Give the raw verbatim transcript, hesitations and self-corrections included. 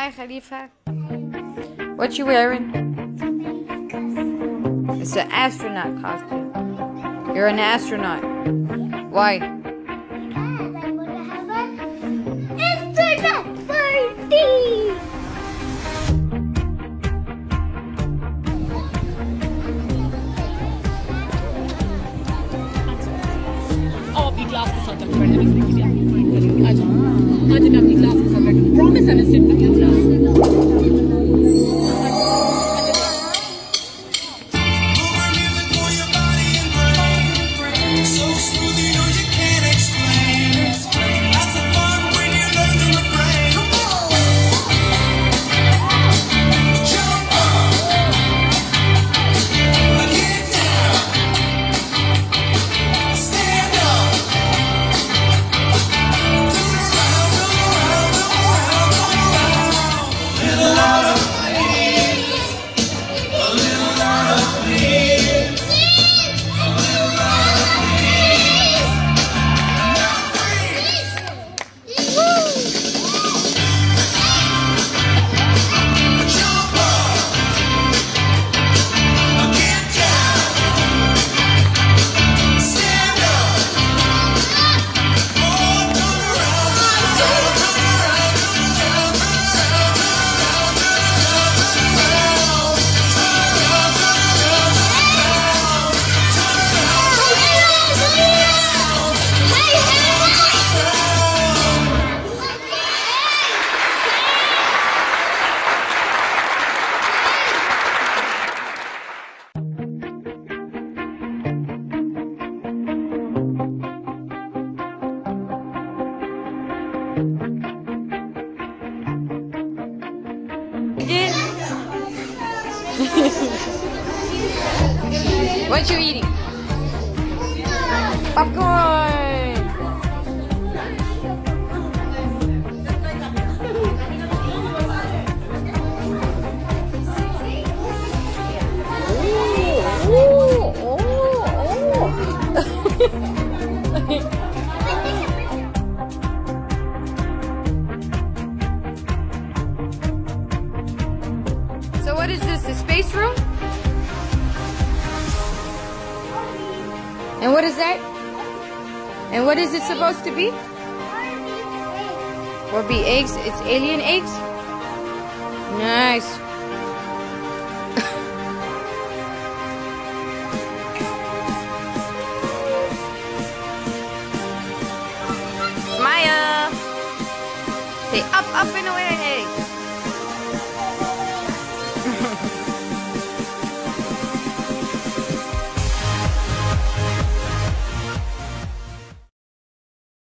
Hi, Khalifa. What you wearing? It's an astronaut costume. You're an astronaut. Why? Because I want to have an astronaut party. Oh, अपनी class के साथ अपनी पढ़ने में भी आप करेंगे आज आज मैं अपनी क्लास के साथ बैठूंगी प्रॉमिस है मैं सिर्फ अपनी class What you eating? Popcorn! Ooh, ooh, ooh, ooh. So what is this, the space room? And what is that? And what is it supposed to be? Or be eggs? It's alien eggs? Nice. Smile. Say up, up and away.